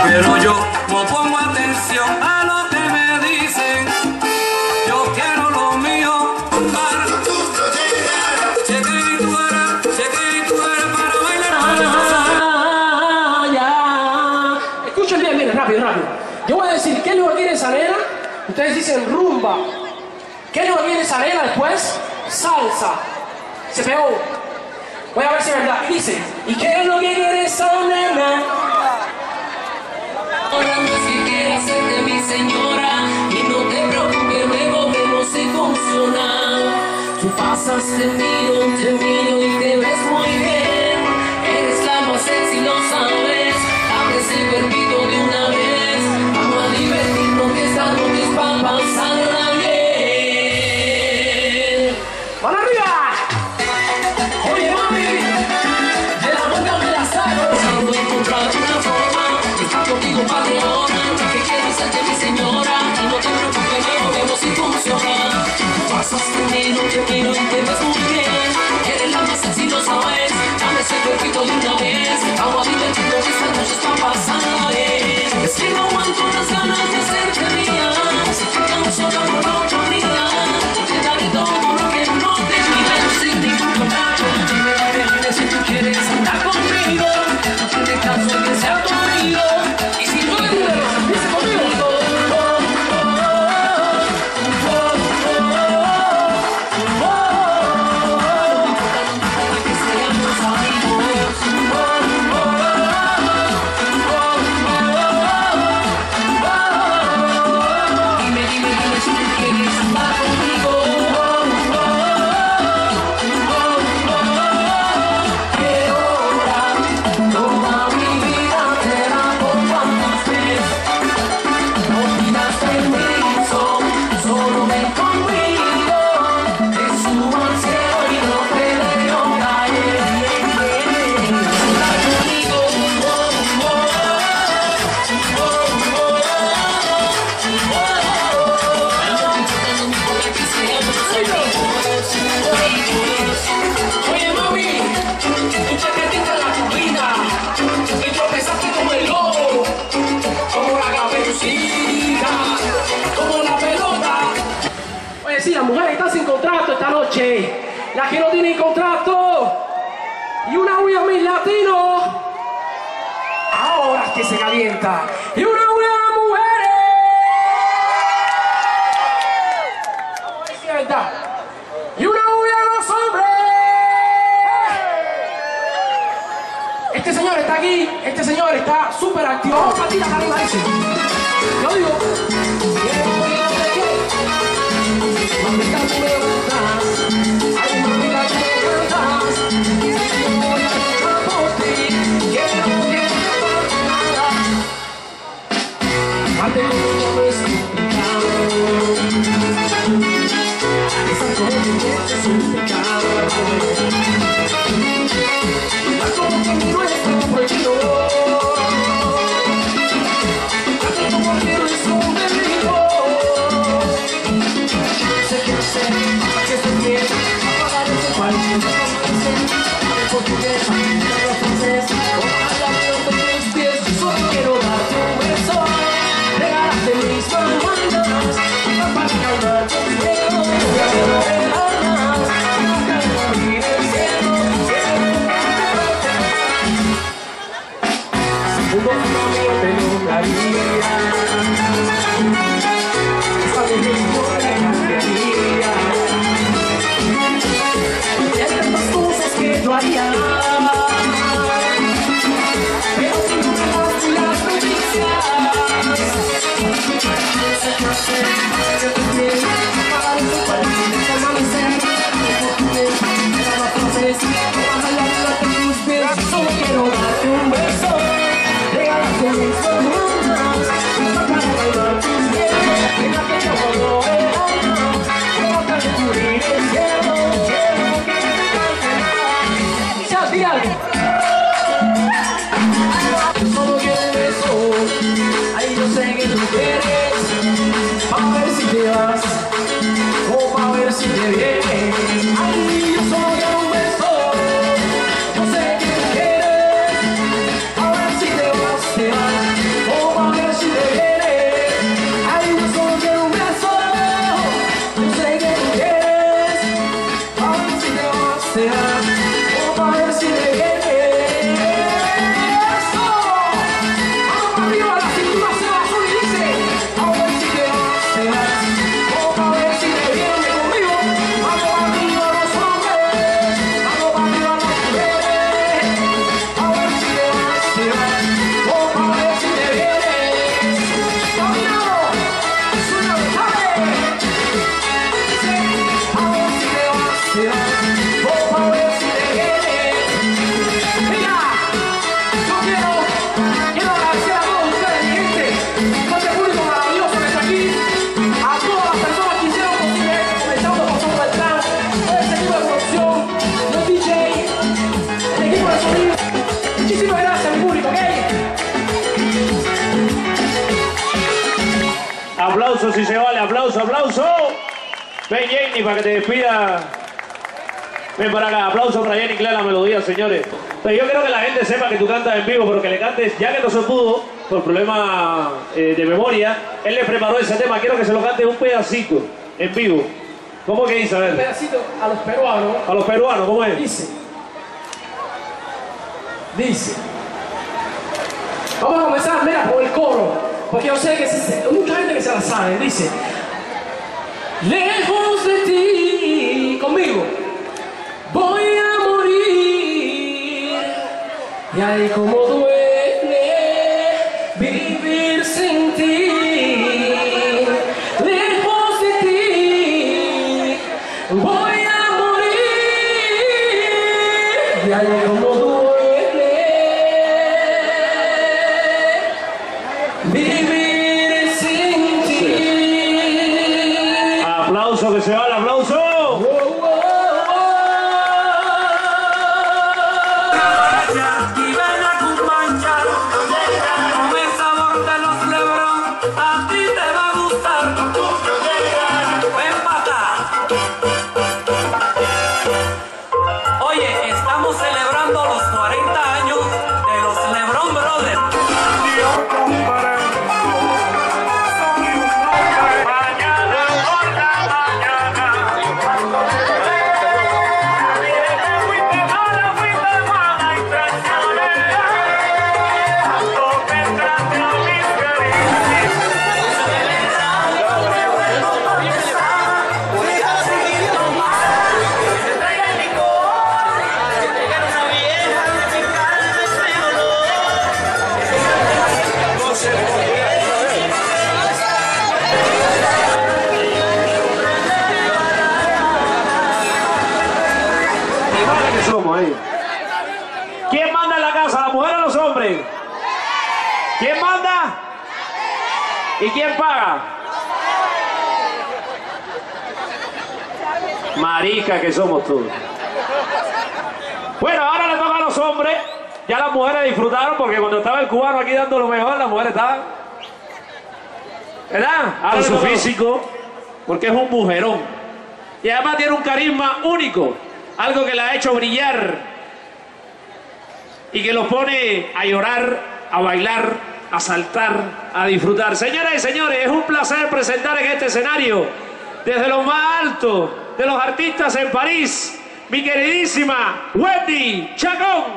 Pero yo no pongo atención a lo que me dicen. Yo quiero lo mío para para bailar. Ya. Escuchen bien, miren, rápido, rápido. Yo voy a decir qué lugar tiene esa nena. Ustedes dicen rumba. ¿Qué lugar tiene esa nena después? Salsa. Se pegó. Voy a ver si es verdad. Y dice, ¿y qué es lo que quiere esa nena? Ahora no es que quiera ser de mi señora. Y no te preocupes, luego vemos si funciona. Tú pasas, te miro y te ves muy bien. Eres la más sexy, lo sabes. Abre ese cuerpito de una vez. Vamos a divertirnos que esta noche es pa' pasarla bien. ¡Mano arriba! Oye, mami, de la boca me la saco. Pensando en encontrar una forma de estar contigo, patrona. Que quiero ser de mi señora. Y no te preocupes, luego vemos si funciona. Tú pasas, te miro y te ves muy bien. Eres la más sexy, lo sabes. Dame ese cuerpito de una vez. Vamos a divertirnos que esta noche está pasando bien. Es que no aguanto las ganas de hacerte mía. Si te canso la monotonía, te daré todo lo que no te pido sin ningún contrato. Dime lo que vienes si tú quieres andar conmigo. No tiene caso que sea tu amigo. Y si no me dice conmigo. Oye, mami, tu chaquetita en la turbina y tropezaste como el lobo, como la caperucita, como la pelota. Oye, sí, las mujeres están sin contrato esta noche. Las que no tienen contrato y una huya mis latinos. Ahora es que se calienta. Y una huya de mujeres. Vamos a ver si es verdad. Y una huya de los hombres. Este señor está aquí, este señor está súper activo. Vamos a tirar arriba ese. Yo digo, ¿dónde está tu preguntas? Hay una vida que me cantas. Y yo voy a luchar por ti. Quiero que no pase nada. Ante todo no es complicado. Estar con tu es un pecado. Estar como conmigo está prohibido. Estar como conmigo es un delito. Sé que no sé, que estoy bien. Apagar ese cualquier cosa. Portuguesa, no francés. Ojalá veo con tus pies. Yo solo quiero darte un beso. Regalarte mis manos. Para calmar tus miedos. Voy a ver almas. Para morir el cielo. si se vale. Aplauso, aplauso. Ven, Jenny, para que te despida. Ven para acá. Aplauso para Jenny Clara, la melodía, señores. Pero yo quiero que la gente sepa que tú cantas en vivo, pero que le cantes, ya que no se pudo, por problema de memoria, él le preparó ese tema. Quiero que se lo cante un pedacito en vivo. ¿Cómo que dice? A ver. Un pedacito a los peruanos. A los peruanos, ¿cómo es? Dice. Vamos a comenzar, mira, por el coro, porque yo sé que hay mucha gente que se la sabe. Dice: lejos de ti, conmigo, voy a morir. Y ay, como duele vivir sin ti. Lejos de ti, voy a morir. Y ay, como duele vivir sin ti. Aplauso, que se va el aplauso. Y ven a Cumancha, con el sabor de los Lebrón, a ti te va a gustar. Ven pa' acá. Oye, estamos celebrando los 40 años de los Lebrón Brothers. ¿Quién manda en la casa, la mujer o los hombres? ¿Quién manda? ¿Y quién paga? Marica que somos todos. Bueno, ahora le toca a los hombres. Ya las mujeres disfrutaron porque cuando estaba el cubano aquí dando lo mejor, las mujeres estaban, ¿verdad? Ahora su físico, porque es un mujerón. Y además tiene un carisma único. Algo que la ha hecho brillar y que los pone a llorar, a bailar, a saltar, a disfrutar. Señoras y señores, es un placer presentar en este escenario, desde lo más alto de los artistas en París, mi queridísima Wendy Chacón.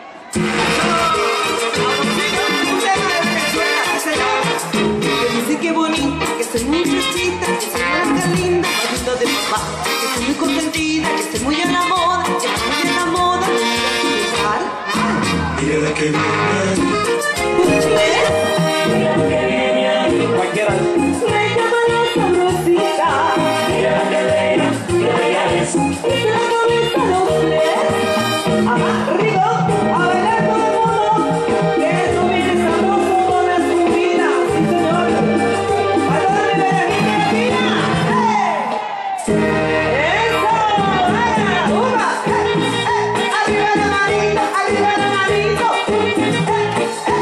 Dice que bonita, que soy muy fresquita, que soy blanca linda, bajito de papá, que soy muy consentida, que estoy muy a la moda, que estoy muy a la moda. Mira la que viene, Mira que viene ahí, Cualquiera. me llama la sabrosita. mira la que bella es. Y se la cabeza los pies. Ajá, rico, a bailar todo el mundo. Que eso viene sabroso con la subida. Sí, señor. A toda mi bella gente latina. ¡Eso! ¡Vaya! ¡Uva! Arriba la manito, arriba la manito.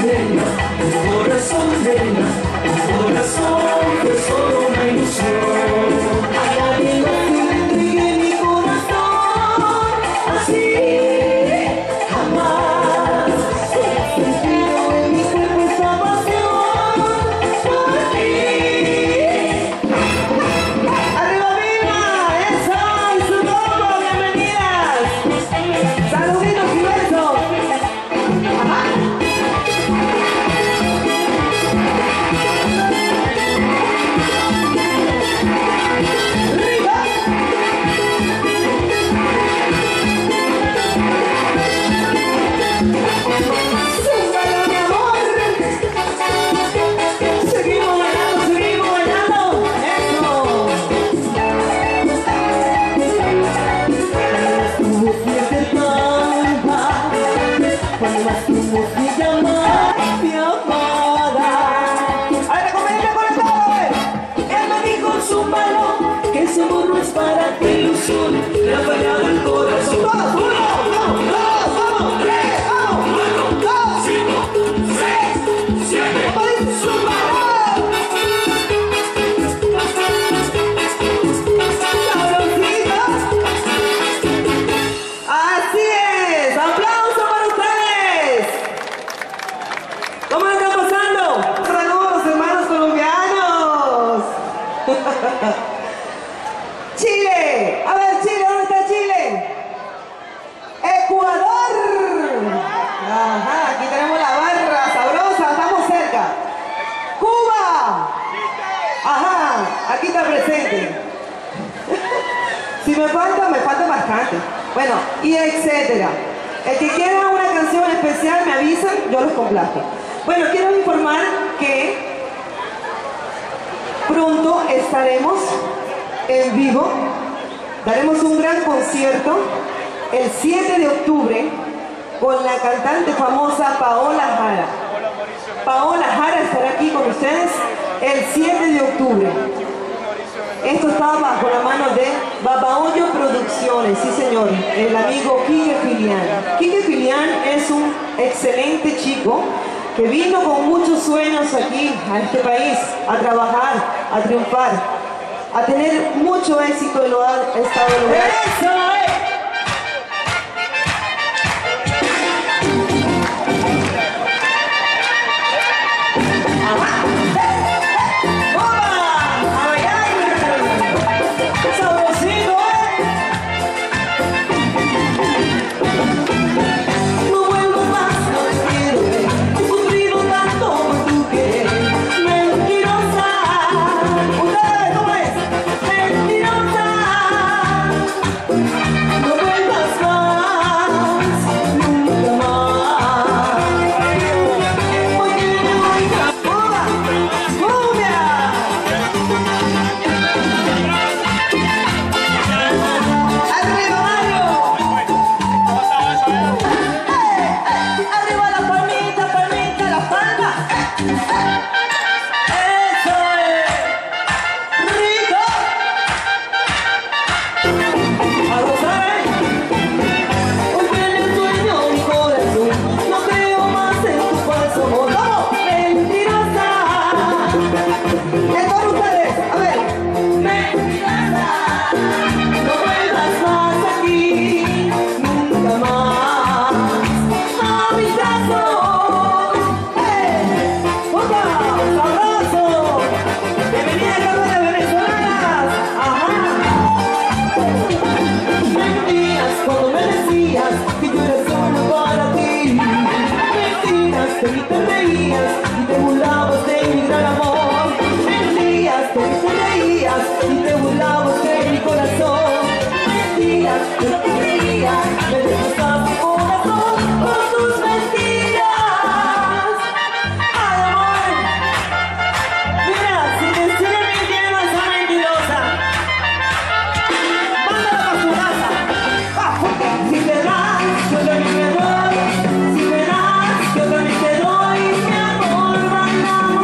sueña, tu corazón llena, tu corazón que es solo una ilusión. A nadie más le entregué mi corazón, así jamás. Sentido en mi cuerpo esta pasión por ti. ¡Arriba, viva! ¡Eso! ¡Y su loco! ¡Bienvenidas! ¡Saluditos y besos! ¡Ajá! ¡Arriba! ¡Súbalo, mi amor! Seguimos bailando, eso. Tu voz me cantaba, cuando más tu voz me llamaba, mi amada. A ver, comienza con el todo, él me dijo, súbalo, que ese amor no es para ti, ilusión, le ha fallado el corazón. ¡Todos, uno, dos, vamos, tres, vamos! 1, 2, 5, 6, 7, ¡súbalo! Así es, aplauso para ustedes. ¿Cómo la están pasando? Saludos, hermanos colombianos. Chile, a ver Chile, ¿dónde está Chile? Ecuador. Ajá, aquí tenemos la barra sabrosa, estamos cerca. Cuba. Ajá, aquí está presente. Si me falta bastante. Bueno, y etcétera. El que quiera una canción especial me avisan, yo los complazco. Bueno, quiero informar que pronto estaremos en vivo. Daremos un gran concierto el 7 de octubre con la cantante famosa Paola Jara. Paola Jara estará aquí con ustedes el 7 de octubre. Esto está bajo la mano de Babahoyo Producciones, sí señor, el amigo Quique Filián. Quique Filián es un excelente chico que vino con muchos sueños aquí, a este país, a trabajar, a triunfar, a tener mucho éxito y lo ha estado logrando. ¡Eso es! Si me das, yo también te doy mi amor.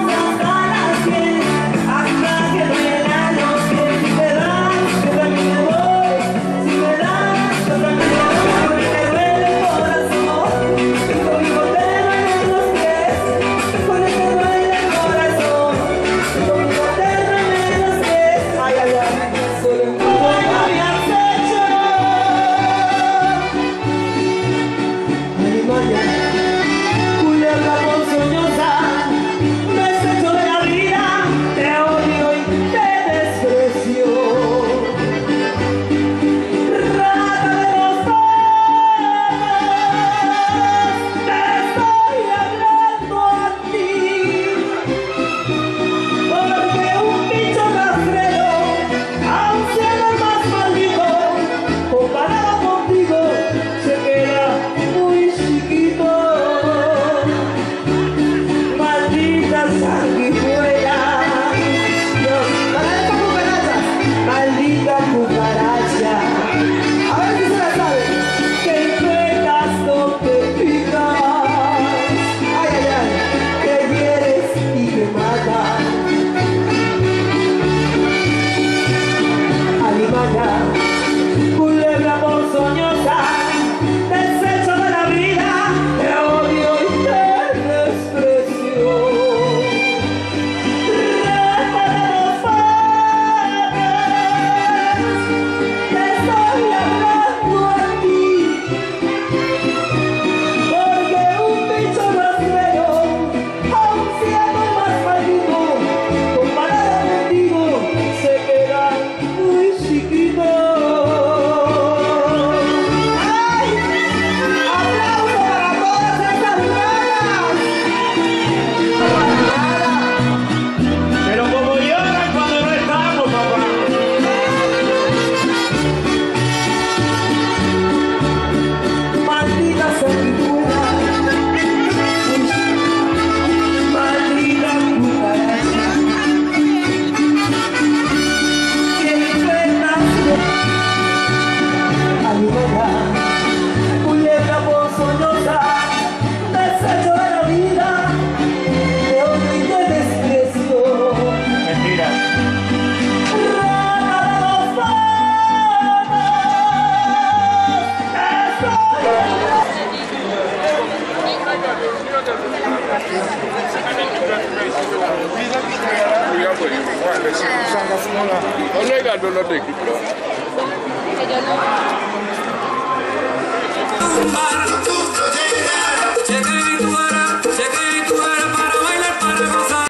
Para